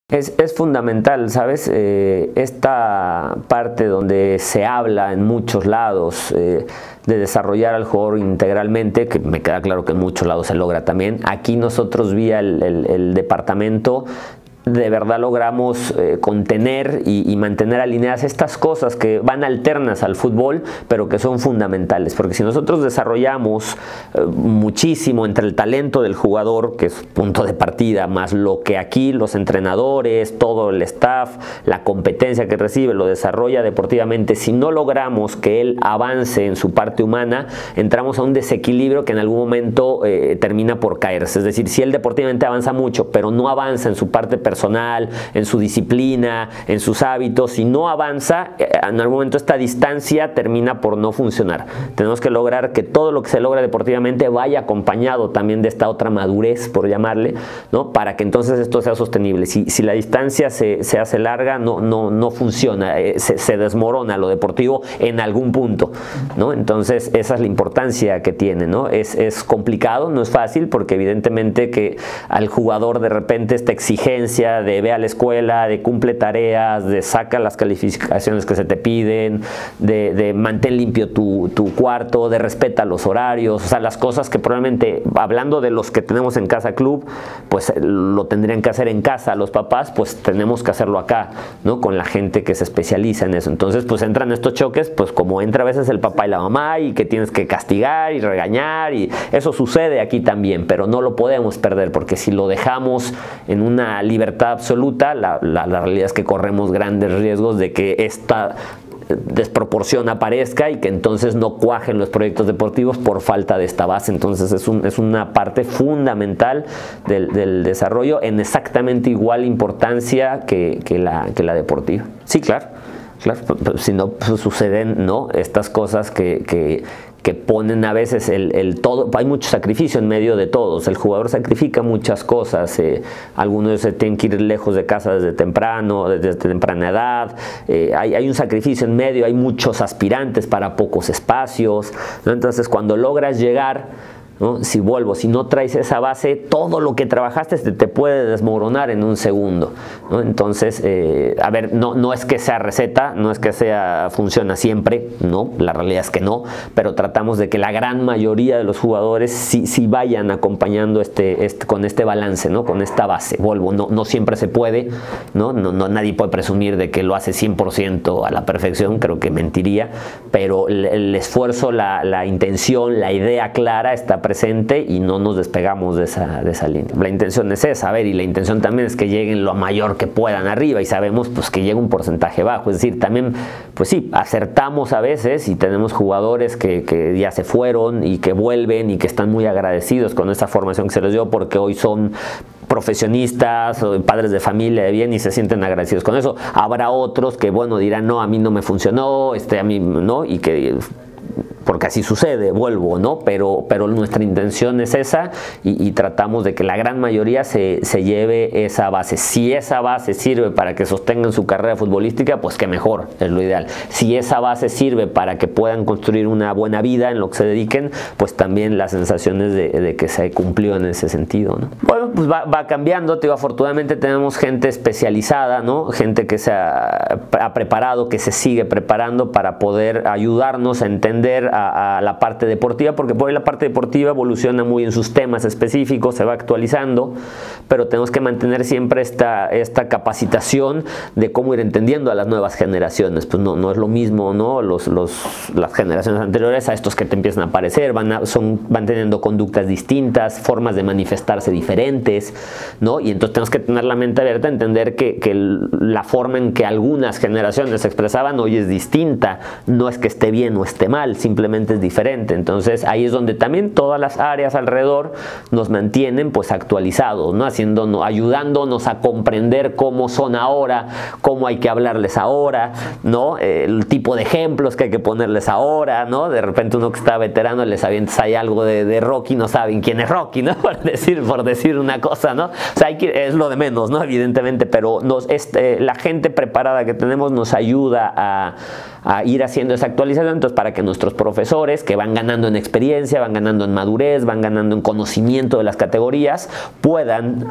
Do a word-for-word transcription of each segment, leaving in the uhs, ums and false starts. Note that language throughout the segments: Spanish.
Es, es fundamental, ¿sabes? Eh, esta parte donde se habla en muchos lados eh, de desarrollar al jugador integralmente, que me queda claro que en muchos lados se logra también. Aquí nosotros vía el, el, el departamento de verdad logramos eh, contener y, y mantener alineadas estas cosas que van alternas al fútbol, pero que son fundamentales, porque si nosotros desarrollamos eh, muchísimo entre el talento del jugador, que es punto de partida, más lo que aquí los entrenadores, todo el staff, la competencia que recibe, lo desarrolla deportivamente, si no logramos que él avance en su parte humana, entramos a un desequilibrio que en algún momento eh, termina por caerse. Es decir, si él deportivamente avanza mucho, pero no avanza en su parte personal, personal, en su disciplina, en sus hábitos, si no avanza, en algún momento esta distancia termina por no funcionar. Tenemos que lograr que todo lo que se logra deportivamente vaya acompañado también de esta otra madurez, por llamarle, ¿no? Para que entonces esto sea sostenible. Si, si la distancia se, se hace larga, no, no, no funciona, eh, se, se desmorona lo deportivo en algún punto, ¿no? Entonces esa es la importancia que tiene, ¿no? Es, es complicado, no es fácil, porque evidentemente que al jugador de repente esta exigencia de ve a la escuela, de cumple tareas, de saca las calificaciones que se te piden, de, de mantén limpio tu, tu cuarto, de respeta los horarios, o sea, las cosas que probablemente, hablando de los que tenemos en Casa Club, pues lo tendrían que hacer en casa los papás, pues tenemos que hacerlo acá, ¿no? Con la gente que se especializa en eso. Entonces, pues entran estos choques, pues como entra a veces el papá y la mamá, y que tienes que castigar y regañar, y eso sucede aquí también, pero no lo podemos perder, porque si lo dejamos en una libertad absoluta, la, la, la realidad es que corremos grandes riesgos de que esta desproporción aparezca y que entonces no cuajen los proyectos deportivos por falta de esta base. Entonces es, un, es una parte fundamental del, del desarrollo, en exactamente igual importancia que, que, la, que la deportiva. Sí, claro, claro, si no pues, suceden, ¿no?, estas cosas que, que que ponen a veces el, el todo, hay mucho sacrificio en medio de todos, el jugador sacrifica muchas cosas, eh, algunos se tienen que ir lejos de casa desde temprano, desde temprana edad, eh, hay, hay un sacrificio en medio, hay muchos aspirantes para pocos espacios, ¿no? Entonces cuando logras llegar, ¿no?, si vuelvo, si no traes esa base, todo lo que trabajaste te, te puede desmoronar en un segundo, ¿no? Entonces, eh, a ver, no, no es que sea receta, no es que sea funciona siempre, no, la realidad es que no, pero tratamos de que la gran mayoría de los jugadores sí, sí vayan acompañando este, este, con este balance, ¿no?, con esta base. Vuelvo, no, no siempre se puede, ¿no? No, no, nadie puede presumir de que lo hace cien por ciento a la perfección, creo que mentiría, pero el, el esfuerzo, la, la intención, la idea clara está presente presente y no nos despegamos de esa, de esa línea. La intención es esa, a ver, y la intención también es que lleguen lo mayor que puedan arriba, y sabemos pues que llega un porcentaje bajo, es decir, también pues sí, acertamos a veces y tenemos jugadores que, que ya se fueron y que vuelven y que están muy agradecidos con esta formación que se les dio, porque hoy son profesionistas o padres de familia de bien y se sienten agradecidos con eso. Habrá otros que bueno dirán, no, a mí no me funcionó, este a mí no, y que porque así sucede, vuelvo, ¿no? Pero, pero nuestra intención es esa, y, y tratamos de que la gran mayoría se, se lleve esa base. Si esa base sirve para que sostengan su carrera futbolística, pues que mejor, es lo ideal. Si esa base sirve para que puedan construir una buena vida en lo que se dediquen, pues también las sensaciones de, de que se cumplió en ese sentido, ¿no? Bueno, pues va, va cambiando, te digo, afortunadamente tenemos gente especializada, ¿no? Gente que se ha, ha preparado, que se sigue preparando para poder ayudarnos a entender a, a la parte deportiva, porque por ahí la parte deportiva evoluciona muy en sus temas específicos, se va actualizando, pero tenemos que mantener siempre esta, esta capacitación de cómo ir entendiendo a las nuevas generaciones. Pues no, no es lo mismo, ¿no? Los, los, las generaciones anteriores a estos que te empiezan a aparecer, van, a, son, van teniendo conductas distintas, formas de manifestarse diferentes, ¿no? Y entonces tenemos que tener la mente abierta a entender que, que la forma en que algunas generaciones se expresaban hoy es distinta, no es que esté bien o esté mal, simplemente es diferente. Entonces ahí es donde también todas las áreas alrededor nos mantienen pues actualizados, ¿no? Haciéndonos, ayudándonos a comprender cómo son ahora, cómo hay que hablarles ahora, ¿no? El tipo de ejemplos que hay que ponerles ahora, ¿no? De repente uno que está veterano les avientas ahí algo de, de Rocky, no saben quién es Rocky, ¿no? Por decir, por decir una cosa, ¿no? O sea, hay que, es lo de menos, ¿no? Evidentemente, pero nos, este, la gente preparada que tenemos nos ayuda a, a ir haciendo esa actualización, entonces para que nuestros profesores, que van ganando en experiencia, van ganando en madurez, van ganando en conocimiento de las categorías, puedan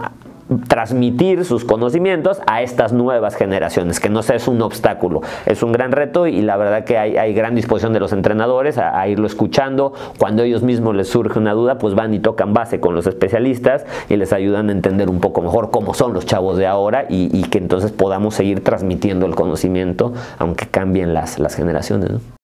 transmitir sus conocimientos a estas nuevas generaciones, que no sea es un obstáculo, es un gran reto y la verdad que hay, hay gran disposición de los entrenadores a, a irlo escuchando. Cuando ellos mismos les surge una duda, pues van y tocan base con los especialistas y les ayudan a entender un poco mejor cómo son los chavos de ahora y, y que entonces podamos seguir transmitiendo el conocimiento aunque cambien las, las generaciones, ¿no?